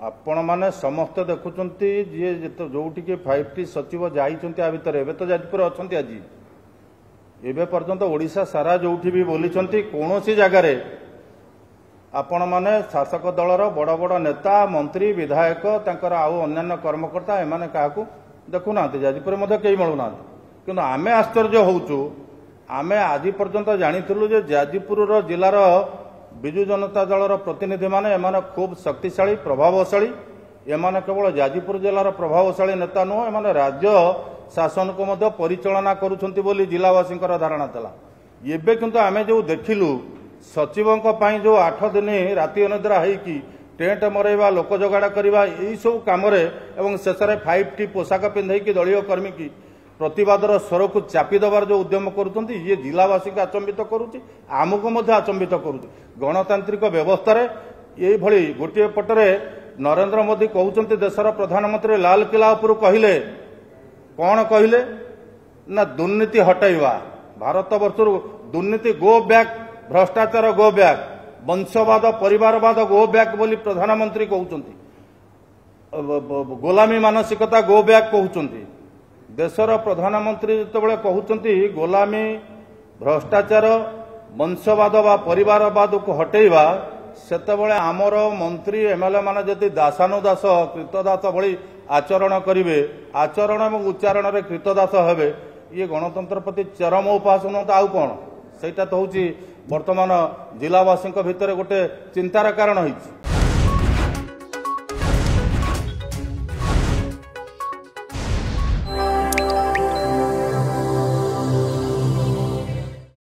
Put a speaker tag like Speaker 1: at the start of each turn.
Speaker 1: आपण माने समस्त देखुचंती जे जोटी के 5T सचिव जाइचंती आ भितर एबे तो जाजपुर अछंती आज एबे पर्यंत ओडिशा सारा जोठी भी बोलीचंती कोनोसी जगह रे आपण माने शासक दलर बड़ बड़ नेता मंत्री विधायक तांकर आउ अन्य कर्मकर्ता एमाने काहाकू देखुना जाजपुर मध्य कई मिलूना किंतु आमे आश्चर्य होउचु आमे आज पर्यंत जानिथिलु जे जाजपुर जिलार विजु जनता दलर प्रतिनिधि माने एमाने खूब शक्तिशाली प्रभावशाली एमाने केवल जाजपुर जिलार प्रभावशाली नेता नुह एमाने राज्य शासन को मध्य परिचालना करुछंती बोली जिलावासी धारणा था एबे किंतु आमे जो देखिलु सचिवों जो 8 दिन राति अनिद्रा होइकी टेंट मरैवा लोक जोगाड़ करवा यही सब कम शेष में 5T पोशाक पिंधे दलीय कर्मी की प्रतिवादर स्वर को चापी देवार जो उद्यम करुँच ये जिलावासी को आचंबित करुच्ची आमको आचंबित करुच्ची गणतांत्रिक व्यवस्था ये गोटे पटरे नरेंद्र मोदी कहते देशर प्रधानमंत्री लाल किला उपर कहले कौन कहले ना दुर्नीति हटाइवा भारत वर्ष दुर्नीति गो बैक भ्रष्टाचार गो बैक वंशवाद परिवारवाद गो बैक बोली प्रधानमंत्री कहते गोलामी मानसिकता गो बैक कहते देशर प्रधानमंत्री जिते कहते गोलामी भ्रष्टाचार वंशवाद व परिवारवाद को हटेवा सेतबले आमर मंत्री एमएलए माने जदि दासानुदास कृतदास भली आचरण करिवे आचरण और उच्चारण रे कृतदास हेबे ये गणतंत्र प्रति चरम उपहास न आउ कौन सेटा तो होची वर्तमान जिलावासी भितर गोटे चिंतार कारण होइछि।